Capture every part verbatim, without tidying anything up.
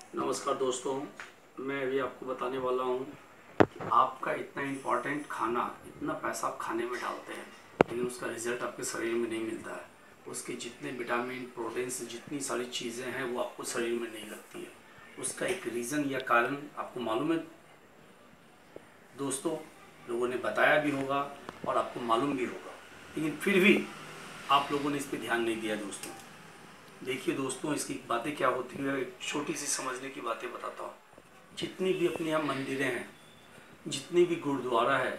नमस्कार दोस्तों, मैं अभी आपको बताने वाला हूँ कि आपका इतना इम्पोर्टेंट खाना, इतना पैसा आप खाने में डालते हैं लेकिन उसका रिज़ल्ट आपके शरीर में नहीं मिलता है। उसके जितने विटामिन, प्रोटीन्स, जितनी सारी चीज़ें हैं वो आपको शरीर में नहीं लगती है। उसका एक रीज़न या कारण आपको मालूम है दोस्तों, लोगों ने बताया भी होगा और आपको मालूम भी होगा, लेकिन फिर भी आप लोगों ने इस पर ध्यान नहीं दिया दोस्तों। देखिए दोस्तों, इसकी बातें क्या होती है, एक छोटी सी समझने की बातें बताता हूँ। जितनी भी अपने यहाँ मंदिरें हैं, जितनी भी गुरुद्वारा है,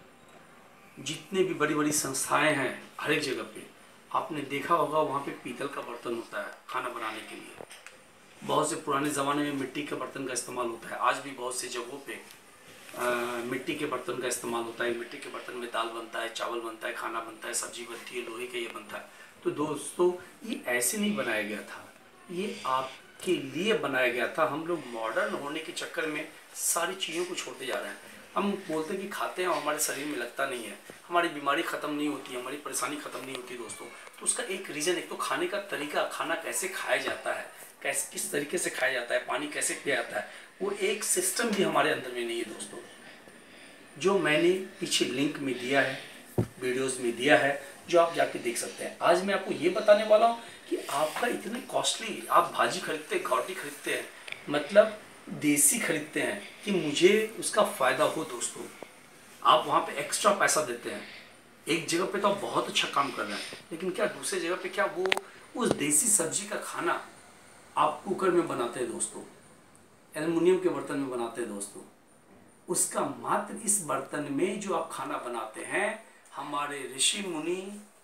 जितने भी बड़ी बड़ी संस्थाएं हैं, हर एक जगह पे आपने देखा होगा वहाँ पे पीतल का बर्तन होता है खाना बनाने के लिए। बहुत से पुराने ज़माने में मिट्टी के बर्तन का इस्तेमाल होता है। आज भी बहुत सी जगहों पे आ, मिट्टी के बर्तन का इस्तेमाल होता है। मिट्टी के बर्तन में दाल बनता है, चावल बनता है, खाना बनता है, सब्जी बनती है, लोहे का ये बनता है। तो दोस्तों, ये ऐसे नहीं बनाया गया था, ये आपके लिए बनाया गया था। हम लोग मॉडर्न होने के चक्कर में सारी चीज़ों को छोड़ते जा रहे हैं। हम बोलते हैं कि खाते हैं और हमारे शरीर में लगता नहीं है, हमारी बीमारी ख़त्म नहीं होती, हमारी परेशानी ख़त्म नहीं होती दोस्तों। तो उसका एक रीज़न, एक तो खाने का तरीका, खाना कैसे खाया जाता है, कैसे किस तरीके से खाया जाता है, पानी कैसे पिया जाता है, वो एक सिस्टम भी हमारे अंदर में नहीं है दोस्तों। जो मैंने पीछे लिंक में दिया है, वीडियोस में दिया है, जो आप जाके देख सकते हैं। आज मैं आपको ये बताने वाला हूँ कि आपका इतने कॉस्टली, आप भाजी खरीदते हैं, घाटी खरीदते हैं, मतलब देसी खरीदते हैं कि मुझे उसका फ़ायदा हो दोस्तों। आप वहाँ पे एक्स्ट्रा पैसा देते हैं। एक जगह पे तो आप बहुत अच्छा काम कर रहे हैं, लेकिन क्या दूसरे जगह पे क्या वो उस देसी सब्जी का खाना आप कुकर में बनाते हैं दोस्तों, एल्युमिनियम के बर्तन में बनाते हैं दोस्तों। उसका मात्र इस बर्तन में जो आप खाना बनाते हैं, हमारे ऋषि मुनि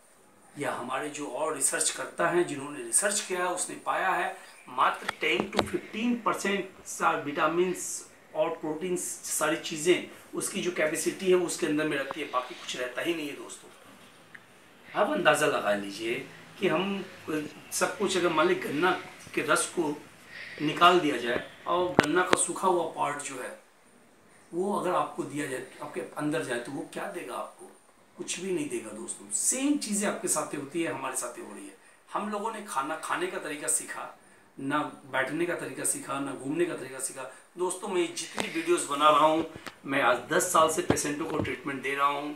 या हमारे जो और रिसर्च करता है, जिन्होंने रिसर्च किया है, उसने पाया है मात्र ten to fifteen percent vitamin और प्रोटीन्स, सारी चीज़ें उसकी जो कैपेसिटी है उसके अंदर में रहती है, बाकी कुछ रहता ही नहीं है दोस्तों। आप अंदाज़ा लगा लीजिए कि हम सब कुछ, अगर मान ली गन्ना के रस को निकाल दिया जाए और गन्ना का सूखा हुआ पार्ट जो है वो अगर आपको दिया जाए, आपके अंदर जाए, तो वो क्या देगा आपको? कुछ भी नहीं देगा दोस्तों। सेम चीज़ें आपके साथ होती है, हमारे साथ हो रही है। हम लोगों ने खाना खाने का तरीका सीखा, ना बैठने का तरीका सीखा, ना घूमने का तरीका सीखा दोस्तों। मैं जितनी वीडियोस बना रहा हूँ, मैं आज दस साल से पेशेंटों को ट्रीटमेंट दे रहा हूँ।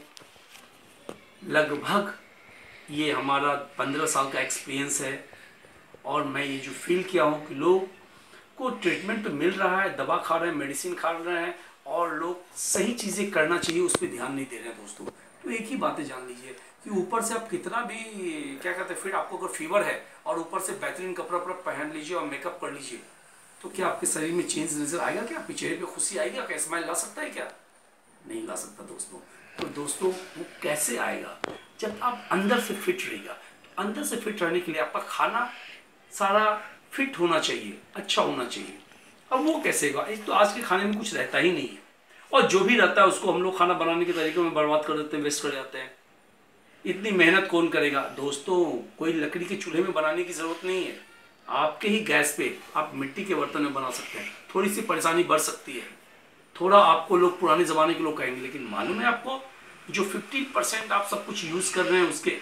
लगभग ये हमारा पंद्रह साल का एक्सपीरियंस है और मैं ये जो फील किया हूँ कि लोग को ट्रीटमेंट तो मिल रहा है, दवा खा रहे हैं, मेडिसिन खा रहे हैं और लोग सही चीज़ें करना चाहिए उस पर ध्यान नहीं दे रहे हैं दोस्तों। तो एक ही बातें जान लीजिए कि ऊपर से आप कितना भी क्या कहते हैं, फिर आपको अगर फीवर है और ऊपर से बेहतरीन कपड़ा वपड़ा पहन लीजिए और मेकअप कर लीजिए, तो क्या आपके शरीर में चेंज नजर आएगा? क्या आपके चेहरे पे खुशी आएगी? क्या स्माइल ला सकता है? क्या नहीं ला सकता दोस्तों। तो दोस्तों, वो कैसे आएगा? जब आप अंदर से फिट रहेगा। अंदर से फिट रहने के लिए आपका खाना सारा फिट होना चाहिए, अच्छा होना चाहिए। अब वो कैसे होगा? एक तो आज के खाने में कुछ रहता ही नहीं है, और जो भी रहता है उसको हम लोग खाना बनाने के तरीके में बर्बाद कर देते हैं, वेस्ट कर जाते हैं। इतनी मेहनत कौन करेगा दोस्तों? कोई लकड़ी के चूल्हे में बनाने की ज़रूरत नहीं है। आपके ही गैस पे आप मिट्टी के बर्तन में बना सकते हैं। थोड़ी सी परेशानी बढ़ सकती है, थोड़ा आपको लोग पुराने ज़माने के लोग कहेंगे, लेकिन मालूम है आपको, जो फिफ्टी परसेंट आप सब कुछ यूज़ कर रहे हैं, उसके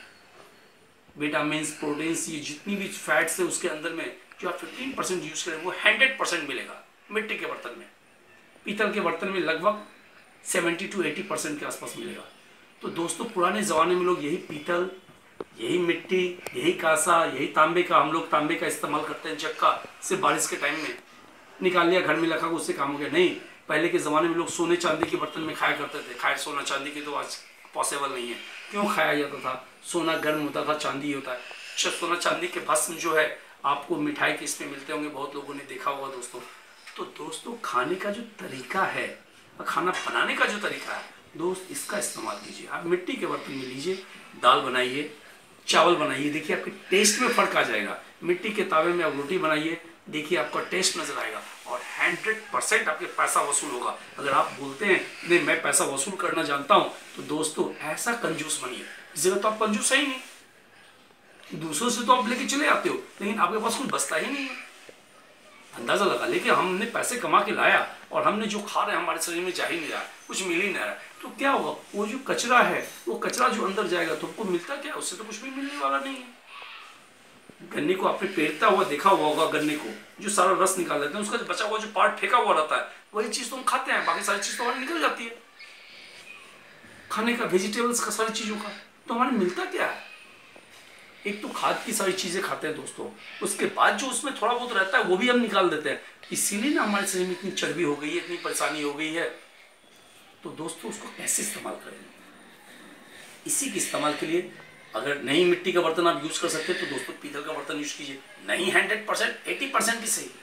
विटामिन्स, प्रोटीन्स, ये जितनी भी फैट्स है उसके अंदर में जो आप फिफ्टीन परसेंट यूज़ करें, वो हंड्रेड परसेंट मिलेगा मिट्टी के बर्तन में। पीतल के बर्तन में लगभग सेवेंटी टू एटी परसेंट के आसपास मिलेगा। तो दोस्तों, पुराने ज़माने में लोग यही पीतल, यही मिट्टी, यही कांसा, यही तांबे का, हम लोग तांबे का इस्तेमाल करते हैं, जग का, सिर्फ बारिश के टाइम में निकाल लिया, घर में रखा, उससे काम हो गया। नहीं, पहले के ज़माने में लोग सोने चांदी के बर्तन में खाया करते थे। खाए सोना चांदी की तो आज पॉसिबल नहीं है। क्यों खाया जाता था? सोना गर्म होता था, चांदी होता है। अच्छा, सोना चांदी के भस्म जो है आपको मिठाई के इसमें मिलते होंगे, बहुत लोगों ने देखा होगा दोस्तों। तो दोस्तों, खाने का जो तरीका है, खाना बनाने का जो तरीका है दोस्त, इसका इस्तेमाल कीजिए। आप मिट्टी के बर्तन में लीजिए, दाल बनाइए, चावल बनाइए, देखिए आपके टेस्ट में फ़र्क आ जाएगा। मिट्टी के तावे में आप रोटी बनाइए, देखिए आपका टेस्ट नज़र आएगा और हंड्रेड परसेंट आपके पैसा वसूल होगा। अगर आप बोलते हैं नहीं मैं पैसा वसूल करना जानता हूँ, तो दोस्तों ऐसा कंजूस बनिए। इस जगह तो आप कंजूस है ही नहीं, दूसरों से तो आप लेके चले आते हो, लेकिन आपके पास कुछ बचता ही नहीं है। अंदाज़ा लगा लेकिन हमने पैसे कमा के लाया और हमने जो खा रहे हैं हमारे शरीर में जा ही नहीं रहा, कुछ मिल ही नहीं रहा, तो क्या होगा? वो जो कचरा है, वो कचरा जो अंदर जाएगा तो आपको मिलता क्या? उससे तो कुछ भी मिलने वाला नहीं है। गन्ने को आपने पेरता हुआ देखा हुआ होगा, गन्ने को जो सारा रस निकाल लेते हैं, उसका बचा हुआ जो पार्ट फेंका हुआ रहता है वही चीज़ तो हम खाते हैं, बाकी सारी चीज़ तो हमारी निकल जाती है खाने का, वेजिटेबल्स का, सारी चीज़ों का। तो हमारे मिलता क्या है? एक तो खाद की सारी चीज़ें खाते हैं दोस्तों, उसके बाद जो उसमें थोड़ा बहुत रहता है वो भी हम निकाल देते हैं। इसीलिए ना हमारे शरीर में इतनी चर्बी हो गई है, इतनी परेशानी हो गई है। तो दोस्तों उसको कैसे इस्तेमाल करें? इसी के इस्तेमाल के लिए अगर नहीं मिट्टी का बर्तन आप यूज़ कर सकते हैं तो दोस्तों पीतल का बर्तन यूज़ कीजिए। नहीं हंड्रेड परसेंट एटी परसेंट भी सही।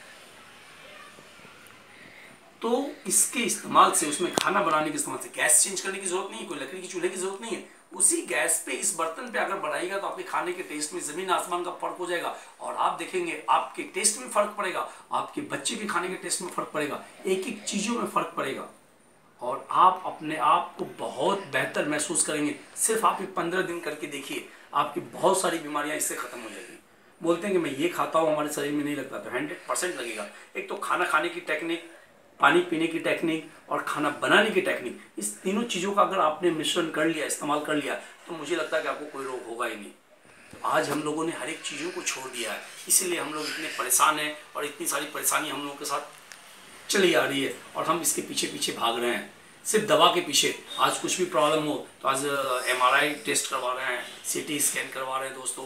तो इसके इस्तेमाल से, उसमें खाना बनाने के इस्तेमाल से गैस चेंज करने की जरूरत नहीं है, कोई लकड़ी की चूल्हे की जरूरत नहीं है। उसी गैस पे इस बर्तन पे अगर बढ़ाइएगा तो आपके खाने के टेस्ट में जमीन आसमान का फर्क हो जाएगा। और आप देखेंगे आपके टेस्ट में फर्क पड़ेगा, आपके बच्चे के खाने के टेस्ट में फर्क पड़ेगा, एक एक चीज़ों में फर्क पड़ेगा और आप अपने आप को बहुत बेहतर महसूस करेंगे। सिर्फ आप ये पंद्रह दिन करके देखिए, आपकी बहुत सारी बीमारियां इससे खत्म हो जाएगी। बोलते हैं कि मैं ये खाता हूँ हमारे शरीर में नहीं लगता, तो हंड्रेड परसेंट लगेगा। एक तो खाना खाने की टेक्निक, पानी पीने की टेक्निक और खाना बनाने की टेक्निक, इस तीनों चीज़ों का अगर आपने मिश्रण कर लिया, इस्तेमाल कर लिया, तो मुझे लगता है कि आपको कोई रोग होगा ही नहीं। तो आज हम लोगों ने हर एक चीज़ों को छोड़ दिया है, इसीलिए हम लोग इतने परेशान हैं और इतनी सारी परेशानी हम लोगों के साथ चली आ रही है और हम इसके पीछे पीछे भाग रहे हैं, सिर्फ दवा के पीछे। आज कुछ भी प्रॉब्लम हो तो आज एम आर आई टेस्ट करवा रहे हैं, सी टी स्कैन करवा रहे हैं दोस्तों,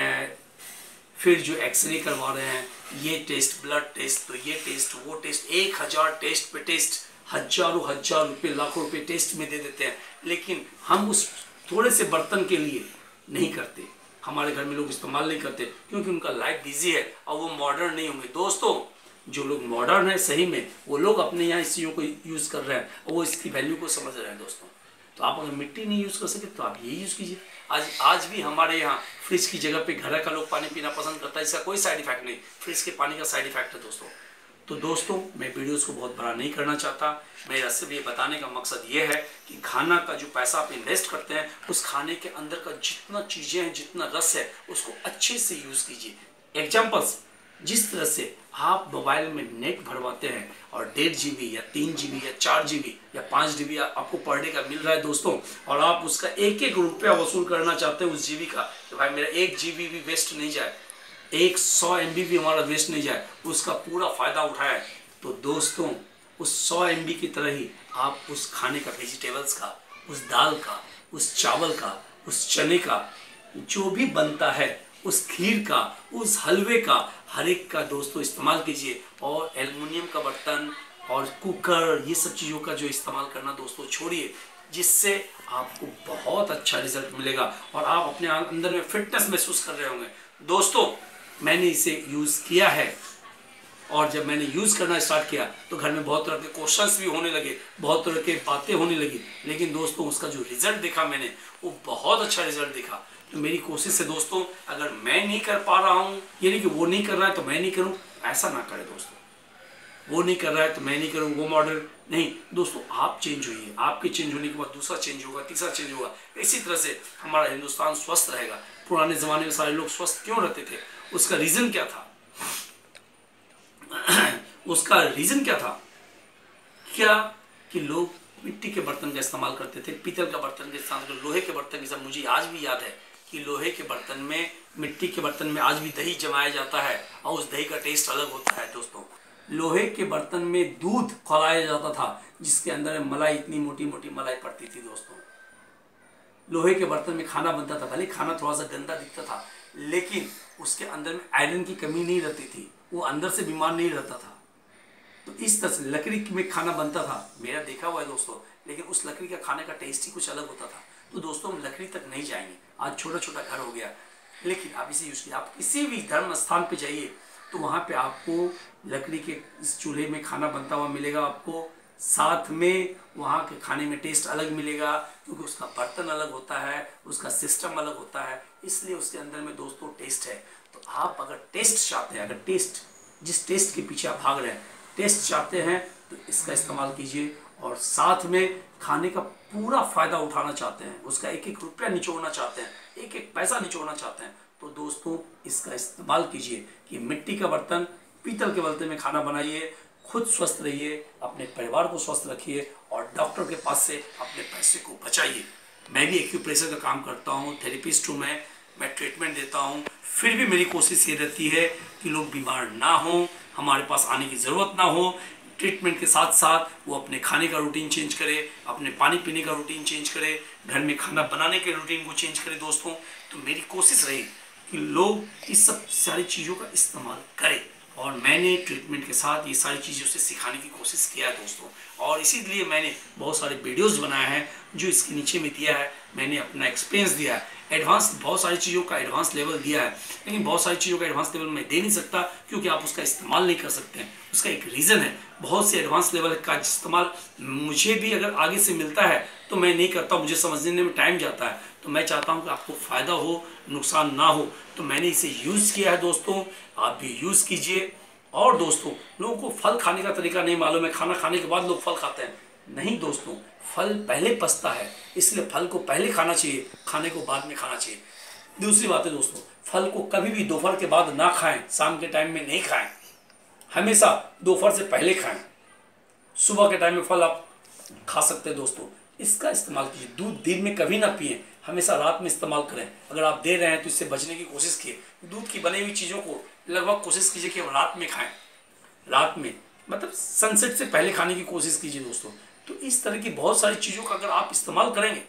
फिर जो एक्सरे करवा रहे हैं, ये टेस्ट, ब्लड टेस्ट, तो ये टेस्ट, वो टेस्ट, एक हज़ार टेस्ट पे टेस्ट, हजारों हजार रुपये, लाखों रुपये टेस्ट में दे देते हैं। लेकिन हम उस थोड़े से बर्तन के लिए नहीं करते, हमारे घर में लोग इस्तेमाल नहीं करते क्योंकि उनका लाइफ बिजी है और वो मॉडर्न नहीं होंगे। दोस्तों जो लोग मॉडर्न है सही में, वो लोग अपने यहाँ इस चीज़ों को यूज़ कर रहे हैं और वो इसकी वैल्यू को समझ रहे हैं दोस्तों। तो आप अगर मिट्टी नहीं यूज़ कर सके तो आप ये यूज़ कीजिए। आज आज भी हमारे यहाँ फ्रिज की जगह पे घर का लोग पानी पीना पसंद करता है, इसका कोई साइड इफेक्ट नहीं, फ्रिज के पानी का साइड इफेक्ट है दोस्तों। तो दोस्तों मैं वीडियोस को बहुत बड़ा नहीं करना चाहता, मेरा सिर्फ ये बताने का मकसद ये है कि खाना का जो पैसा आप इन्वेस्ट करते हैं, उस खाने के अंदर का जितना चीज़ें हैं, जितना रस है, उसको अच्छे से यूज़ कीजिए। एग्जाम्पल्स, जिस तरह से आप मोबाइल में नेट भरवाते हैं और डेढ़ जी बी या तीन जी बी या चार जी बी या पाँच जी बी आपको पर डे का मिल रहा है दोस्तों, और आप उसका एक एक रुपया वसूल करना चाहते हैं उस जी बी का, तो भाई मेरा एक जी बी भी वेस्ट नहीं जाए, एक सौ एम बी भी हमारा वेस्ट नहीं जाए, उसका पूरा फ़ायदा उठाए। तो दोस्तों उस सौ एम बी की तरह ही आप उस खाने का, वेजिटेबल्स का, उस दाल का, उस चावल का, उस चने का, जो भी बनता है, उस खीर का, उस हलवे का, हर एक का दोस्तों इस्तेमाल कीजिए। और एल्युमिनियम का बर्तन और कुकर, ये सब चीज़ों का जो इस्तेमाल करना दोस्तों छोड़िए, जिससे आपको बहुत अच्छा रिजल्ट मिलेगा और आप अपने अंदर में फिटनेस महसूस कर रहे होंगे। दोस्तों मैंने इसे यूज़ किया है और जब मैंने यूज़ करना स्टार्ट किया तो घर में बहुत तरह के क्वेश्चंस भी होने लगे, बहुत तरह के बातें होने लगी, लेकिन दोस्तों उसका जो रिज़ल्ट देखा मैंने, वो बहुत अच्छा रिज़ल्ट देखा। तो मेरी कोशिश है दोस्तों, अगर मैं नहीं कर पा रहा हूँ, ये नहीं कि वो नहीं कर रहा है तो मैं नहीं करूँ, ऐसा ना करें दोस्तों। वो नहीं कर रहा है तो मैं नहीं करूँ, वो मॉडल नहीं दोस्तों, आप चेंज होइए, आपके चेंज होने के बाद दूसरा चेंज होगा, तीसरा चेंज होगा। इसी तरह से हमारा हिंदुस्तान स्वस्थ रहेगा। पुराने ज़माने में सारे लोग स्वस्थ क्यों रहते थे? उसका रीज़न क्या था? उसका रीज़न क्या था? क्या कि लोग मिट्टी के बर्तन का इस्तेमाल करते थे, पीतल का बर्तन के इस्तेमाल, लोहे के बर्तन के साथ। मुझे आज भी याद है कि लोहे के बर्तन में, मिट्टी के बर्तन में आज भी दही जमाया जाता है और उस दही का टेस्ट अलग होता है दोस्तों। लोहे के बर्तन में दूध खौलाया जाता था, जिसके अंदर मलाई, इतनी मोटी मोटी मलाई पड़ती थी दोस्तों। लोहे के बर्तन में खाना बनता था, भले खाना थोड़ा सा गंदा दिखता था, लेकिन उसके अंदर में आयरन की कमी नहीं रहती थी, वो अंदर से बीमार नहीं रहता था। तो इस तरह से लकड़ी में खाना बनता था, मेरा देखा हुआ है दोस्तों, लेकिन उस लकड़ी का खाने का टेस्ट ही कुछ अलग होता था। तो दोस्तों हम लकड़ी तक नहीं जाएंगे, आज छोटा छोटा घर हो गया, लेकिन आप इसे यूज़ कीजिए। आप किसी भी धर्म स्थान पे जाइए तो वहाँ पे आपको लकड़ी के इस चूल्हे में खाना बनता हुआ मिलेगा, आपको साथ में वहाँ के खाने में टेस्ट अलग मिलेगा, क्योंकि उसका बर्तन अलग होता है, उसका सिस्टम अलग होता है, इसलिए उसके अंदर में दोस्तों टेस्ट है। तो आप अगर टेस्ट चाहते हैं, अगर टेस्ट, जिस टेस्ट के पीछे आप भाग रहे हैं, टेस्ट चाहते हैं तो इसका इस्तेमाल कीजिए। और साथ में खाने का पूरा फ़ायदा उठाना चाहते हैं, उसका एक एक रुपया निचोड़ना चाहते हैं, एक एक पैसा निचोड़ना चाहते हैं, तो दोस्तों इसका इस्तेमाल कीजिए कि मिट्टी का बर्तन, पीतल के बर्तन में खाना बनाइए, खुद स्वस्थ रहिए, अपने परिवार को स्वस्थ रखिए और डॉक्टर के पास से अपने पैसे को बचाइए। मैं भी एक्यूप्रेशर का काम करता हूँ, थेरेपिस्ट हूँ मैं मैं ट्रीटमेंट देता हूँ, फिर भी मेरी कोशिश ये रहती है कि लोग बीमार ना हो, हमारे पास आने की ज़रूरत ना हो। ट्रीटमेंट के साथ साथ वो अपने खाने का रूटीन चेंज करे, अपने पानी पीने का रूटीन चेंज करे, घर में खाना बनाने के रूटीन को चेंज करे दोस्तों। तो मेरी कोशिश रही कि लोग इस सब सारी चीज़ों का इस्तेमाल करें, और मैंने ट्रीटमेंट के साथ ये सारी चीज़ें उसे सिखाने की कोशिश किया है दोस्तों। और इसीलिए मैंने बहुत सारे वीडियोस बनाए हैं जो इसके नीचे में दिया है। मैंने अपना एक्सपीरियंस दिया है, एडवांस बहुत सारी चीज़ों का एडवांस लेवल दिया है, लेकिन बहुत सारी चीज़ों का एडवांस लेवल मैं दे नहीं सकता क्योंकि आप उसका इस्तेमाल नहीं कर सकते हैं। उसका एक रीज़न है, बहुत से एडवांस लेवल का इस्तेमाल मुझे भी अगर आगे से मिलता है तो मैं नहीं करता, मुझे समझने में टाइम जाता है। तो मैं चाहता हूँ कि आपको फ़ायदा हो, नुकसान ना हो, तो मैंने इसे यूज़ किया है दोस्तों, आप भी यूज़ कीजिए। और दोस्तों, लोगों को फल खाने का तरीका नहीं मालूम है, खाना खाने के बाद लोग फल खाते हैं। नहीं दोस्तों, फल पहले पचता है, इसलिए फल को पहले खाना चाहिए, खाने को बाद में खाना चाहिए। दूसरी बात है दोस्तों, फल को कभी भी दोपहर के बाद ना खाएं, शाम के टाइम में नहीं खाएं, हमेशा दोपहर से पहले खाएं। सुबह के टाइम में फल आप खा सकते हैं दोस्तों, इसका इस्तेमाल कीजिए। दूध दिन में कभी ना पिए, हमेशा रात में इस्तेमाल करें। अगर आप दे रहे हैं तो इससे बचने की कोशिश कीजिए। दूध की बनी हुई चीज़ों को लगभग कोशिश कीजिए कि आप रात में खाएं, रात में मतलब सनसेट से पहले खाने की कोशिश कीजिए दोस्तों। तो इस तरह की बहुत सारी चीज़ों का अगर आप इस्तेमाल करेंगे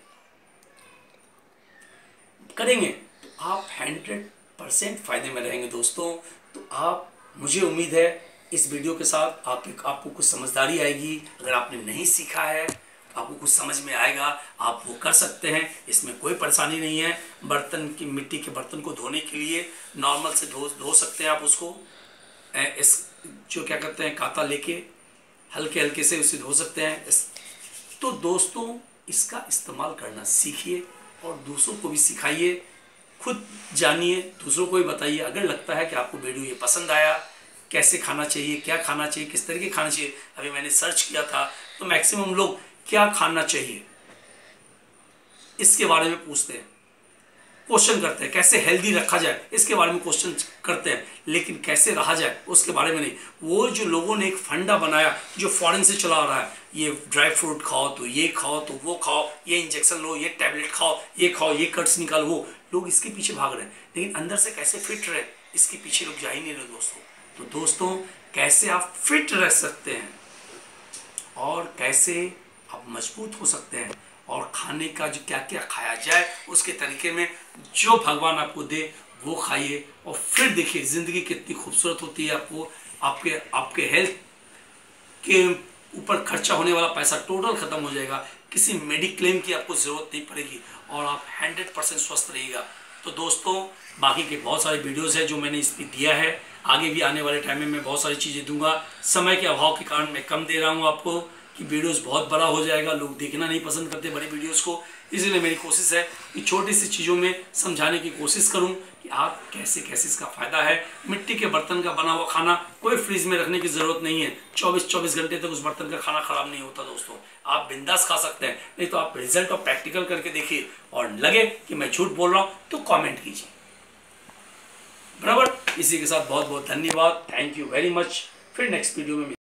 करेंगे तो आप हंड्रेड परसेंट फायदे में रहेंगे दोस्तों। तो आप, मुझे उम्मीद है इस वीडियो के साथ आप आपको कुछ समझदारी आएगी। अगर आपने नहीं सीखा है, आपको कुछ समझ में आएगा, आप वो कर सकते हैं, इसमें कोई परेशानी नहीं है। बर्तन की, मिट्टी के बर्तन को धोने के लिए नॉर्मल से धो धो सकते हैं आप उसको, इस जो क्या कहते हैं कांटा लेके हल्के हल्के से उसे धो सकते हैं। इस तो दोस्तों, इसका इस्तेमाल करना सीखिए और दूसरों को भी सिखाइए, खुद जानिए, दूसरों को भी बताइए। अगर लगता है कि आपको वीडियो ये पसंद आया, कैसे खाना चाहिए, क्या खाना चाहिए, किस तरीके खाना चाहिए, अभी मैंने सर्च किया था तो मैक्सिमम लोग क्या खाना चाहिए इसके बारे में पूछते हैं, क्वेश्चन करते हैं। कैसे हेल्दी रखा जाए इसके बारे में क्वेश्चन करते हैं, लेकिन कैसे रहा जाए उसके बारे में नहीं। वो जो लोगों ने एक फंडा बनाया जो फॉरेन से चला आ रहा है, ये ड्राई फ्रूट खाओ तो ये खाओ तो वो खाओ, ये इंजेक्शन लो, ये टैबलेट खाओ, ये खाओ, ये कट्स निकालो, वो लोग इसके पीछे भाग रहे हैं, लेकिन अंदर से कैसे फिट रहे इसके पीछे लोग जा ही नहीं रहे दोस्तों। तो दोस्तों, कैसे आप फिट रह सकते हैं और कैसे आप मजबूत हो सकते हैं, और खाने का जो क्या क्या खाया जाए उसके तरीके में जो भगवान आपको दे वो खाइए, और फिर देखिए ज़िंदगी कितनी खूबसूरत होती है। आपको आपके आपके हेल्थ के ऊपर खर्चा होने वाला पैसा टोटल ख़त्म हो जाएगा, किसी मेडिक्लेम की आपको ज़रूरत नहीं पड़ेगी, और आप हंड्रेड परसेंट स्वस्थ रहिएगा। तो दोस्तों, बाकी के बहुत सारे वीडियोज़ हैं जो मैंने इस पर दिया है, आगे भी आने वाले टाइम में मैं बहुत सारी चीज़ें दूंगा। समय के अभाव के कारण मैं कम दे रहा हूँ आपको, कि वीडियोस बहुत बड़ा हो जाएगा, लोग देखना नहीं पसंद करते बड़े वीडियोस को। इसलिए मेरी कोशिश है कि छोटी सी चीज़ों में समझाने की कोशिश करूं कि आप कैसे कैसे इसका फ़ायदा है। मिट्टी के बर्तन का बना हुआ खाना कोई फ्रीज में रखने की ज़रूरत नहीं है, चौबीस चौबीस घंटे तक उस बर्तन का खाना ख़राब नहीं होता दोस्तों, आप बिंदास खा सकते हैं। नहीं तो आप रिजल्ट और प्रैक्टिकल करके देखिए, और लगे कि मैं झूठ बोल रहा हूँ तो कॉमेंट कीजिए, बराबर। इसी के साथ बहुत बहुत धन्यवाद, थैंक यू वेरी मच। फिर नेक्स्ट वीडियो में